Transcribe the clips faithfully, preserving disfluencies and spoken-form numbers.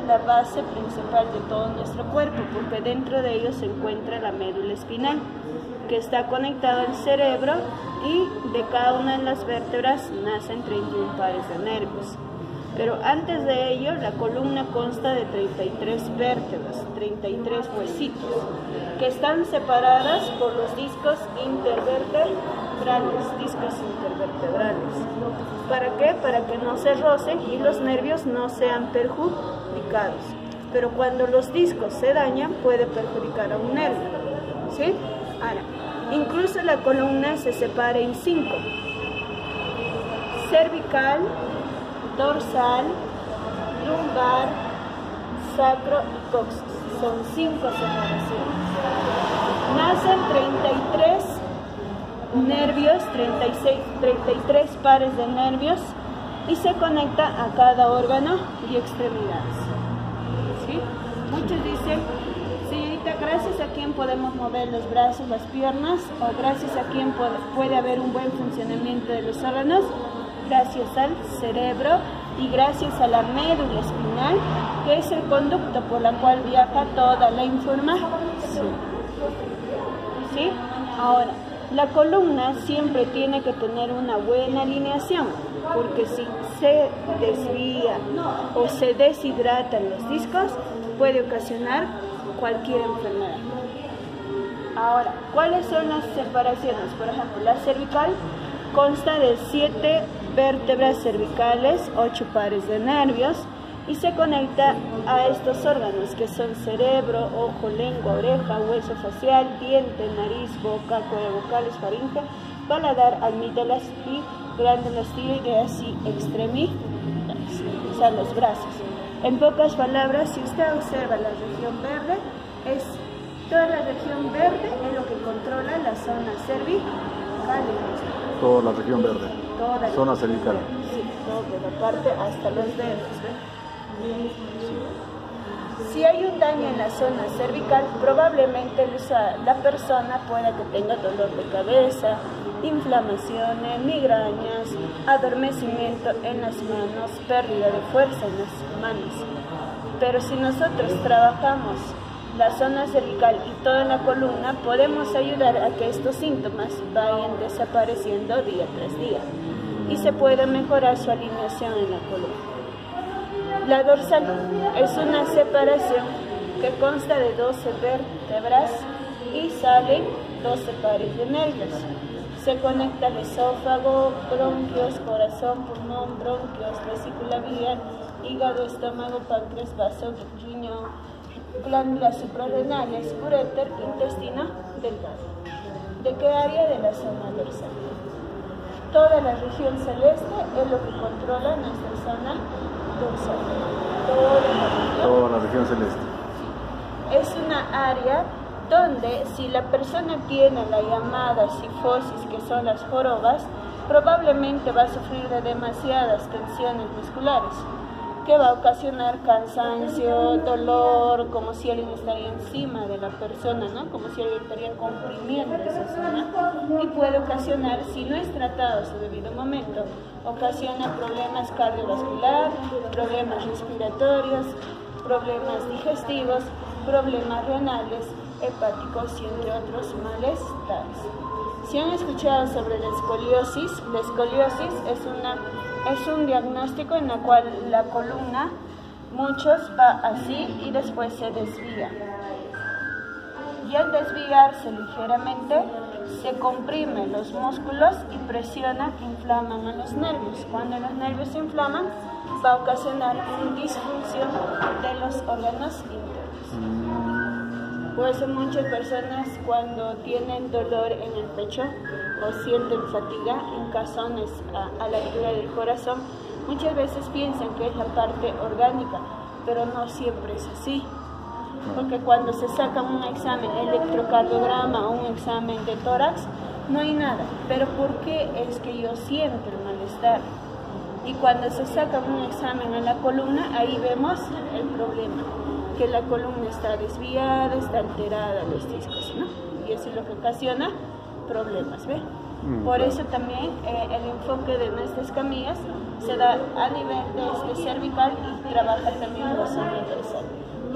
la base principal de todo nuestro cuerpo, porque dentro de ellos se encuentra la médula espinal, que está conectado al cerebro, y de cada una de las vértebras nacen treinta y uno pares de nervios. Pero antes de ello, la columna consta de treinta y tres vértebras, treinta y tres huesitos, que están separadas por los discos intervertebrales, discos intervertebrales. ¿Para qué? Para que no se rocen y los nervios no sean perjudicados. Pero cuando los discos se dañan, puede perjudicar a un nervio, ¿sí? Ahora, incluso la columna se separa en cinco: cervical, dorsal, lumbar, sacro y coxis. Son cinco separaciones. Nacen treinta y tres nervios, treinta y seis, treinta y tres pares de nervios, y se conecta a cada órgano y extremidades. ¿Sí? Muchos dicen: señorita, ¿gracias a quién podemos mover los brazos, las piernas? ¿O gracias a quién puede, puede haber un buen funcionamiento de los órganos? Gracias al cerebro y gracias a la médula espinal, que es el conducto por la cual viaja toda la información. ¿Sí? Ahora, la columna siempre tiene que tener una buena alineación, porque si se desvía o se deshidratan los discos, puede ocasionar cualquier enfermedad. Ahora, ¿cuáles son las separaciones? Por ejemplo, la cervical consta de siete vértebras cervicales, ocho pares de nervios, y se conecta a estos órganos que son cerebro, ojo, lengua, oreja, hueso facial, diente, nariz, boca, cuello vocales, faringe, paladar, amígdalas y glándulas tiroideas y extremidades, o sea, los brazos. En pocas palabras, si usted observa la región verde, es toda la región verde es lo que controla la zona cervical. Toda la región verde. Toda la zona cervical. Sí, toda la parte hasta los dedos. ¿Ve? Si hay un daño en la zona cervical, probablemente la persona pueda que tenga dolor de cabeza, inflamaciones, migrañas, adormecimiento en las manos, pérdida de fuerza en las manos. Pero si nosotros trabajamos la zona cervical y toda la columna, podemos ayudar a que estos síntomas vayan desapareciendo día tras día y se pueda mejorar su alineación en la columna. La dorsal es una separación que consta de doce vértebras y salen doce pares de nervios. Se conecta al esófago, bronquios, corazón, pulmón, bronquios, vesícula biliar, hígado, estómago, páncreas, vaso, riñón, glándulas suprarrenales, uréter, intestino delgado. ¿De qué área? De la zona dorsal. Toda la región celeste es lo que controla nuestra zona dorsal. Toda la región, Toda la región celeste. es una área donde si la persona tiene la llamada cifosis, que son las jorobas, probablemente va a sufrir de demasiadas tensiones musculares, que va a ocasionar cansancio, dolor, como si alguien estaría encima de la persona, ¿no? Como si alguien estaría comprimiendo esa zona, y puede ocasionar, si no es tratado a su debido momento, ocasiona problemas cardiovasculares, problemas respiratorios, problemas digestivos, problemas renales, hepáticos y entre otros malestares. Si han escuchado sobre la escoliosis, la escoliosis es una Es un diagnóstico en el cual la columna, muchos va así y después se desvía. Y al desviarse ligeramente, se comprimen los músculos y presionan, inflaman a los nervios. Cuando los nervios se inflaman, va a ocasionar una disfunción de los órganos internos. Por eso muchas personas, cuando tienen dolor en el pecho o sienten fatiga en cazones a, a la altura del corazón, muchas veces piensan que es la parte orgánica, pero no siempre es así. Porque cuando se saca un examen electrocardiograma o un examen de tórax, no hay nada. Pero ¿por qué es que yo siento el malestar? Y cuando se saca un examen en la columna, ahí vemos el problema, que la columna está desviada, está alterada, los discos, ¿no? Y eso es lo que ocasiona problemas, ¿ve? Mm, Por claro. eso también eh, el enfoque de nuestras camillas se da a nivel de este cervical y trabaja también la zona dorsal.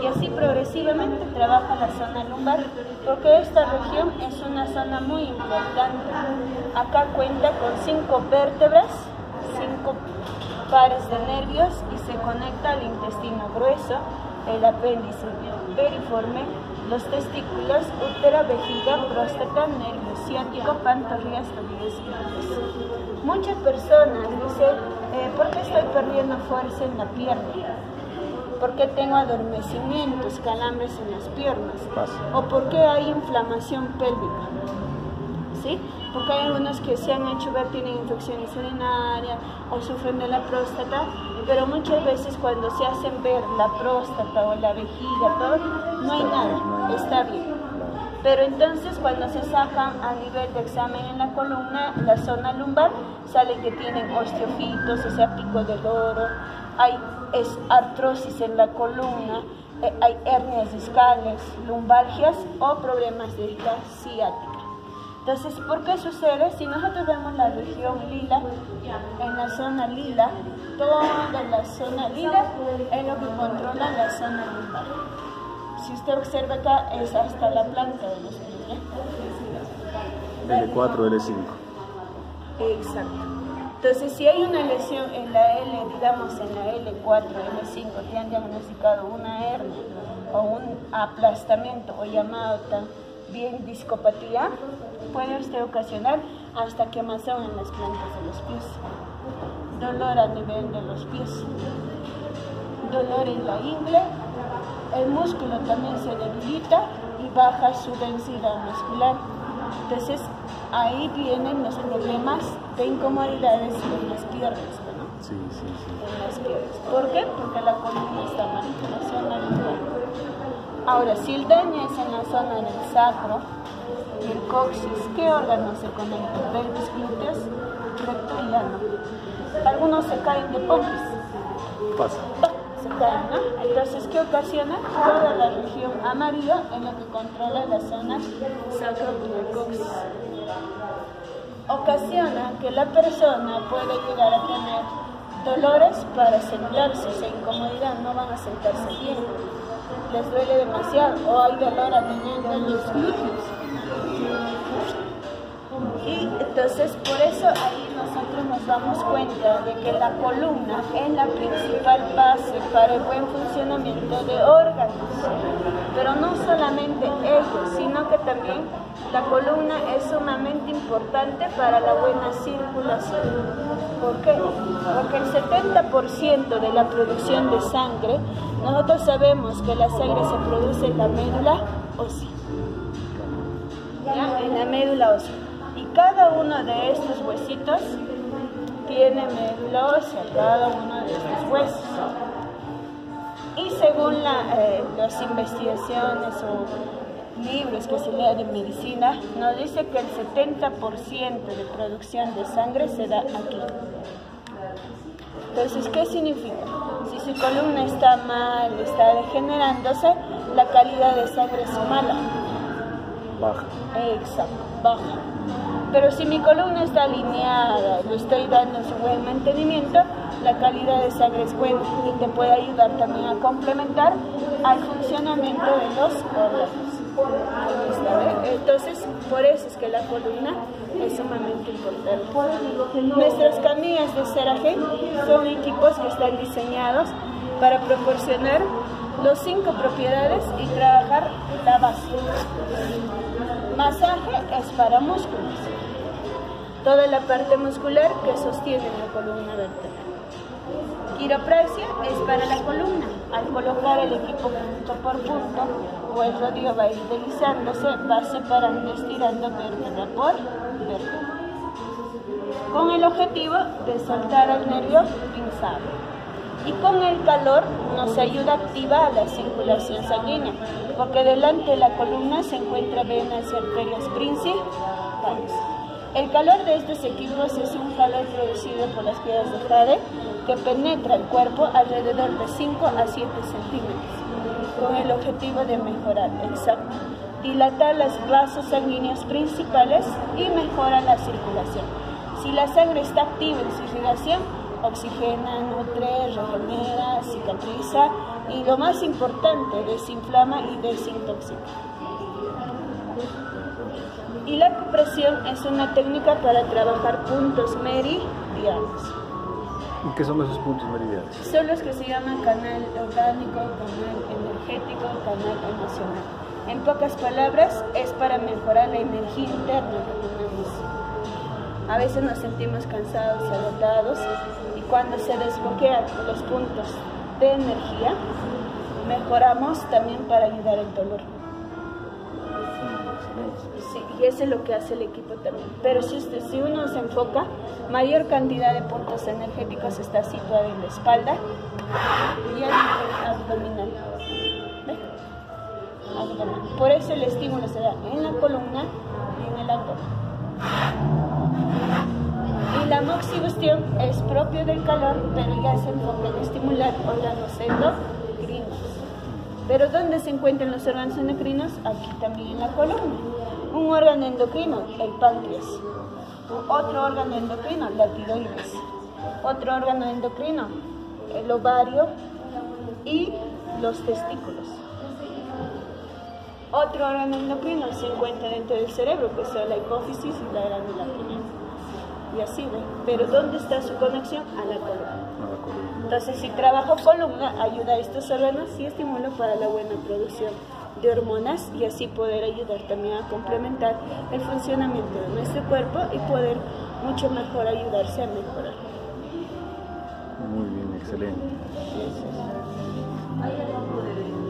y así progresivamente trabaja la zona lumbar, porque esta región es una zona muy importante. Acá cuenta con cinco vértebras, cinco pares de nervios y se conecta al intestino grueso, el apéndice periforme, los testículos, útero, vejiga, próstata, nervio ciático, pantorrillas, tobillos y pies. Muchas personas dicen, eh, ¿por qué estoy perdiendo fuerza en la pierna? ¿Por qué tengo adormecimientos, calambres en las piernas? ¿O por qué hay inflamación pélvica? ¿Sí? Porque hay algunos que se han hecho ver, tienen infecciones urinarias o sufren de la próstata, pero muchas veces cuando se hacen ver la próstata o la vejiga, todo, no hay nada, está bien. Pero entonces cuando se sacan a nivel de examen en la columna, la zona lumbar, sale que tienen osteofitos, o sea, pico del oro, hay es artrosis en la columna, eh, hay hernias discales, lumbalgias o problemas de la ciática. Entonces, ¿por qué sucede? Si nosotros vemos la región lila, en la zona lila, toda la zona lila es lo que controla la zona lumbar. Si usted observa acá, es hasta la planta de los pies. L cuatro, L cinco. Exacto. Entonces, si hay una lesión en la L, digamos en la L cuatro, L cinco, que han diagnosticado una hernia o un aplastamiento o llamado también discopatía, puede usted ocasionar hasta quemazón en las plantas de los pies, dolor a nivel de los pies, dolor en la ingle, el músculo también se debilita y baja su densidad muscular. Entonces, ahí vienen los problemas de incomodidades en las piernas, ¿no? Sí, sí, sí. En las piernas. ¿Por qué? Porque la columna está mal, la zona lumbar. Ahora, si el daño es en la zona del sacro, el coxis, ¿qué órganos se conectan? Pelvis, glúteos, recto y ano. Algunos se caen de pompis. Pasa. Se caen, ¿no? Entonces, ¿qué ocasiona? Toda la región amarilla en lo que controla la zona sacro y el coxis. Ocasiona que la persona puede llegar a tener dolores para sentarse, esa incomodidad, no van a sentarse bien, les duele demasiado, o hay dolor a nivel de los glúteos. Y entonces por eso ahí nosotros nos damos cuenta de que la columna es la principal base para el buen funcionamiento de órganos, pero no solamente ellos, sino que también la columna es sumamente importante para la buena circulación. ¿Por qué? Porque el setenta por ciento de la producción de sangre, nosotros sabemos que la sangre se produce en la médula ósea, ¿ya? En la médula ósea. Y cada uno de estos huesitos tiene médula ósea, cada uno de estos huesos. Y según la, eh, las investigaciones o libros que se leen de medicina, nos dice que el setenta por ciento de producción de sangre se da aquí. Entonces, ¿qué significa? Si su columna está mal, está degenerándose, la calidad de sangre es mala. Baja. Exacto, baja. Pero si mi columna está alineada, le estoy dando su buen mantenimiento, la calidad de sangre es buena y te puede ayudar también a complementar al funcionamiento de los órganos. Entonces, por eso es que la columna es sumamente importante. Nuestras camillas de Seragen son equipos que están diseñados para proporcionar las cinco propiedades y trabajar la base. Masaje es para músculos, toda la parte muscular que sostiene la columna vertebral. Quiropraxia es para la columna, al colocar el equipo punto por punto o el rodillo va a ir deslizándose, va separando, estirando vértebra por vértebra, con el objetivo de soltar el nervio pinzado. Y con el calor nos ayuda a activar la circulación sanguínea, porque delante de la columna se encuentran venas y arterias principales. El calor de estos equipos es un calor producido por las piedras de jade que penetra el cuerpo alrededor de cinco a siete centímetros, con el objetivo de mejorar, exacto, dilatar los vasos sanguíneos principales y mejora la circulación. Si la sangre está activa en su irrigación, oxigena, nutre, regenera, cicatriza Y lo más importante, desinflama y desintoxica. Y la acupresión es una técnica para trabajar puntos meridianos. ¿Y qué son esos puntos meridianos? Son los que se llaman canal orgánico, canal energético, canal emocional. En pocas palabras, es para mejorar la energía interna que tenemos. A veces nos sentimos cansados, agotados, y cuando se desbloquean los puntos de energía, mejoramos también para ayudar al dolor. Sí, y eso es lo que hace el equipo también. Pero si, usted, si uno se enfoca, mayor cantidad de puntos energéticos está situada en la espalda y el abdominal. ¿Ve? Abdominal. Por eso el estímulo se da en la columna y en el abdomen. Y la moxibustión es propio del calor, pero ya se enfoca en estimular órganos endocrinos. ¿Pero dónde se encuentran los órganos endocrinos? Aquí también en la columna. Un órgano endocrino, el páncreas. Otro órgano endocrino, la tiroides. Otro órgano endocrino, el ovario y los testículos. Otro órgano endocrino se encuentra dentro del cerebro, que es la hipófisis y la glándula pineal. Y así, ¿ven? Pero ¿dónde está su conexión? A la columna. Entonces, si trabajo columna, ayuda a estos órganos y estimula para la buena producción de hormonas y así poder ayudar también a complementar el funcionamiento de nuestro cuerpo y poder mucho mejor ayudarse a mejorar. Muy bien, excelente. Eso es.